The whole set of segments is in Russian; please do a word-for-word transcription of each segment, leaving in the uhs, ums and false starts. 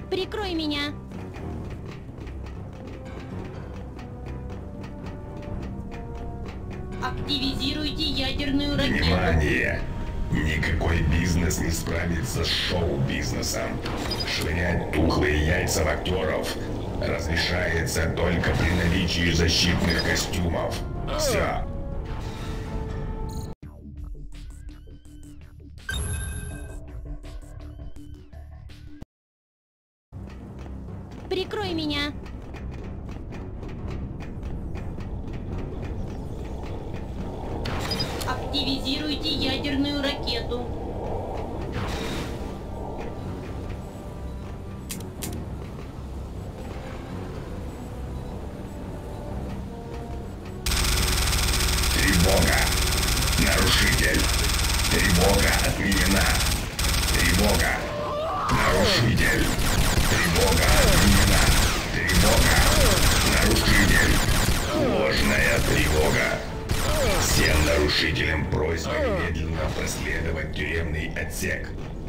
Прикрой меня. Активизируйте ядерную ракету. Внимание! Никакой бизнес не справится с шоу-бизнесом. Швырять тухлые яйца в актеров разрешается только при наличии защитных костюмов. Все. Прикрой меня. Активизируйте ядерную ракету. Тревога! Нарушитель! Тревога отменена! Тревога! Нарушитель! Тревога отменена! Тревога! Нарушитель! Ложная тревога! Всем нарушителям просьба немедленно проследовать тюремный отсек.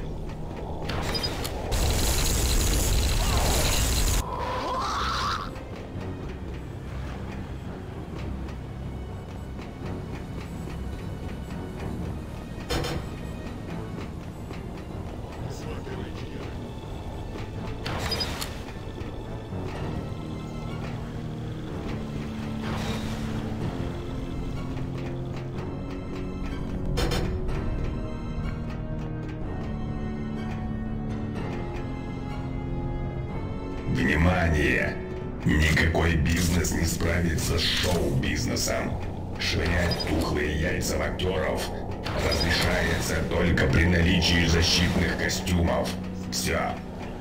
Внимание! Никакой бизнес не справится с шоу-бизнесом. Швырять тухлые яйца в актеров разрешается только при наличии защитных костюмов. Все.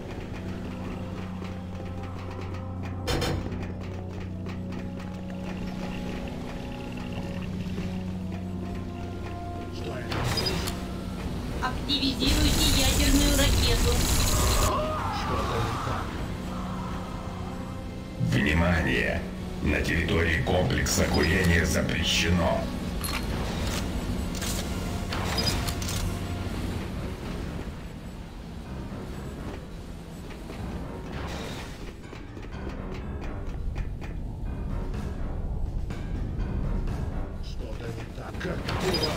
Активизируйте ядерную ракету. Внимание! На территории комплекса курение запрещено. Что-то не так, как было.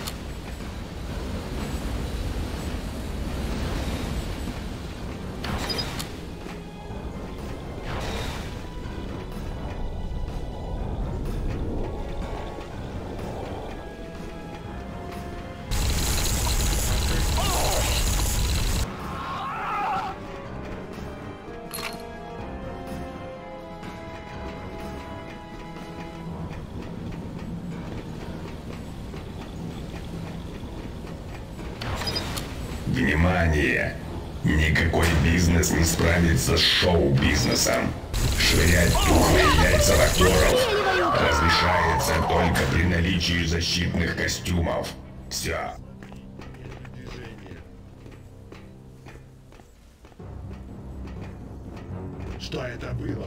Внимание! Никакой бизнес не справится с шоу-бизнесом. Швырять тухлые яйца в актеров разрешается только при наличии защитных костюмов. Все. Движение. Что это было?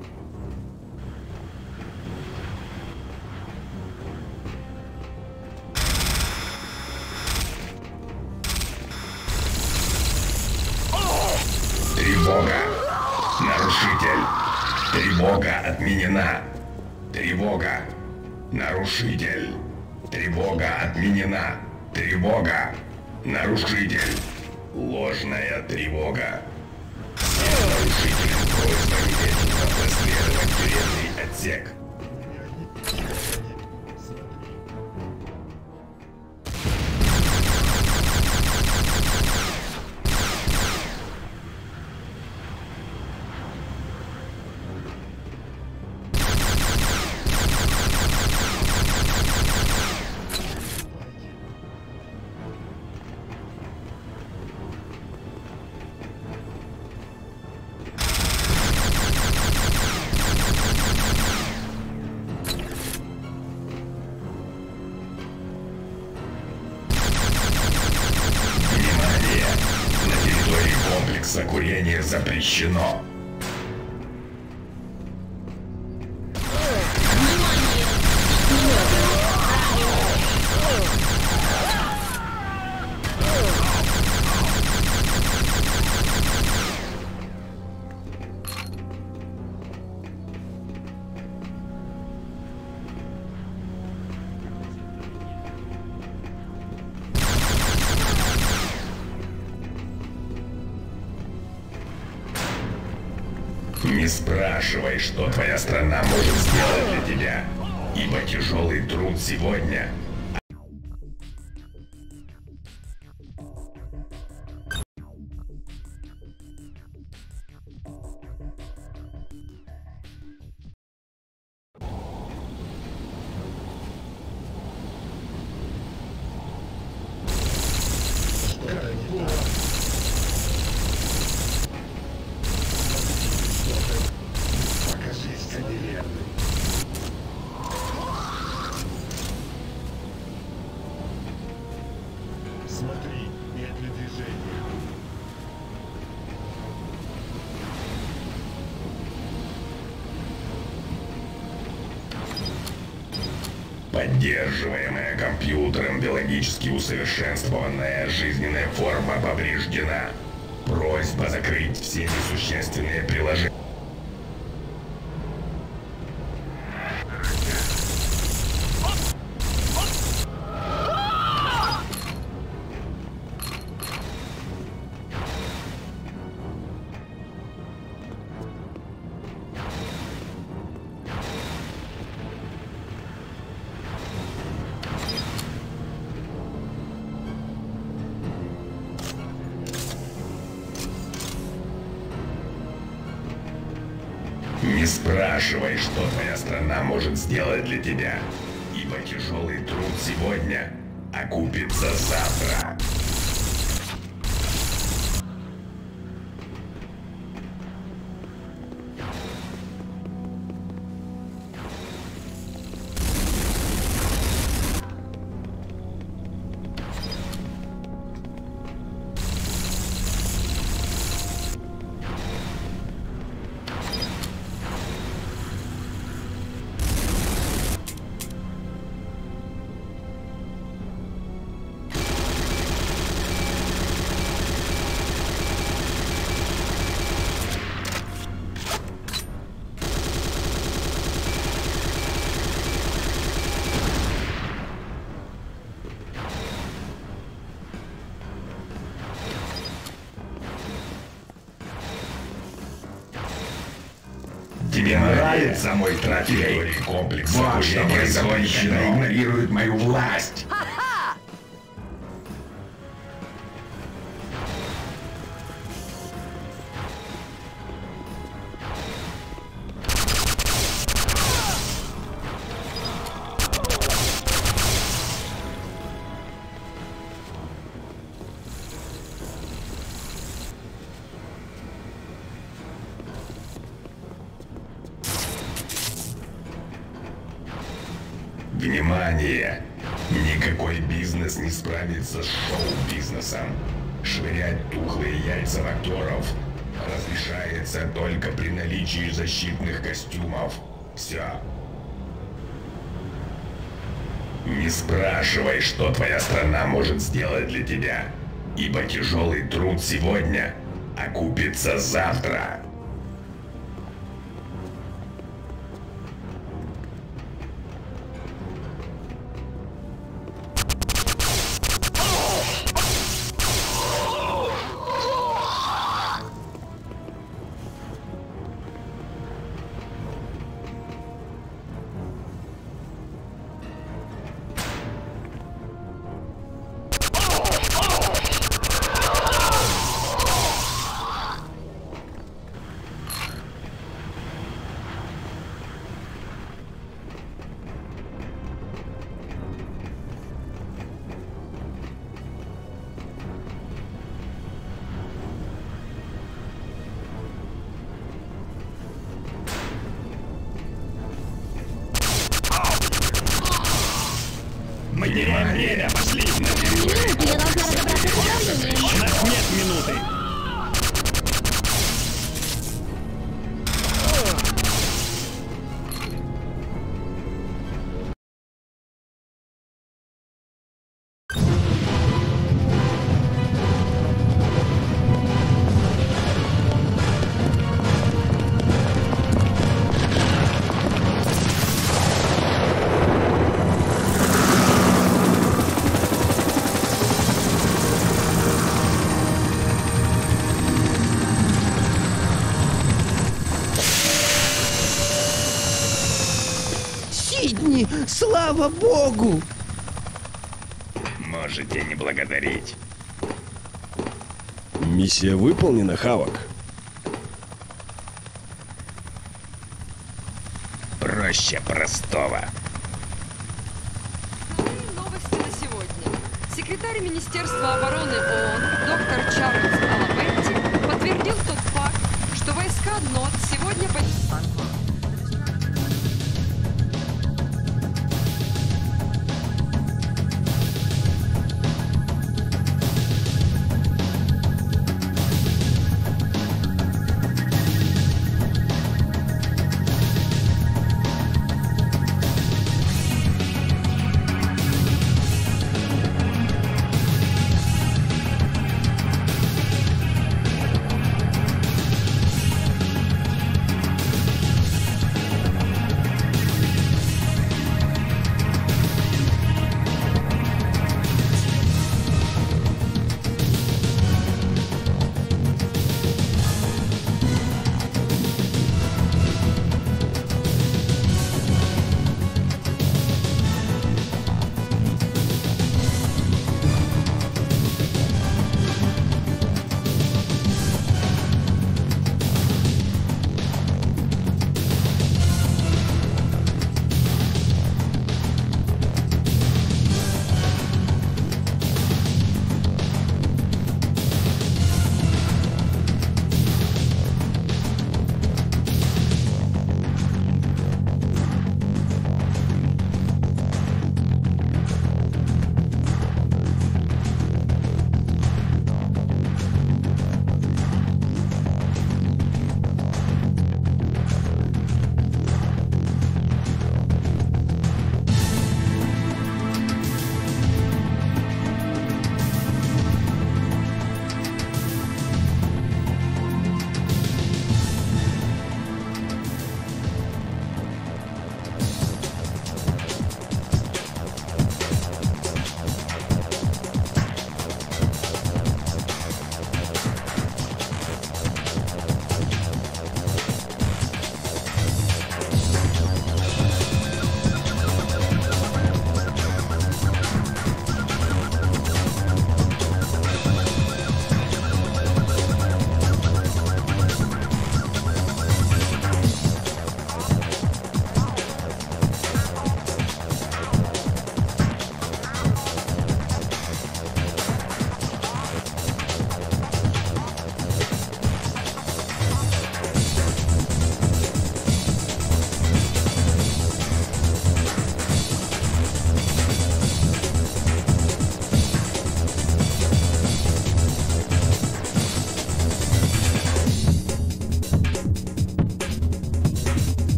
Тревога! Нарушитель! Тревога отменена! Тревога! Нарушитель! Тревога отменена! Тревога! Нарушитель! Ложная тревога! Всем нарушителям просьба немедленно проследовать тюремный отсек. комплекса курение запрещено. Не спрашивай, что твоя страна может сделать для тебя, ибо тяжелый труд сегодня Что это было? Покажись, неверный. Смотри, петли движения. поддерживаемая компьютером биологически усовершенствованная жизненная форма повреждена. Просьба закрыть все несущественные приложения. Не спрашивай, что твоя страна может сделать для тебя, ибо тяжелый труд сегодня окупится завтра. Тебе нравится мой трофей? Комплекс Вот что охуения происходит, когда запрещено. игнорируют мою власть. Внимание! Никакой бизнес не справится с шоу-бизнесом. Швырять тухлые яйца в актеров разрешается только при наличии защитных костюмов. Все. Не спрашивай, что твоя страна может сделать для тебя, ибо тяжелый труд сегодня окупится завтра. Мне время, пошли! Минуту, я должна разобраться с управлением. У нас нет минуты! Слава богу! Можете не благодарить. Миссия выполнена, Хавок. Проще простого. Новости на сегодня. Секретарь Министерства обороны ООН доктор Чарльз Алабетти подтвердил тот факт, что войска НОТ сегодня... под-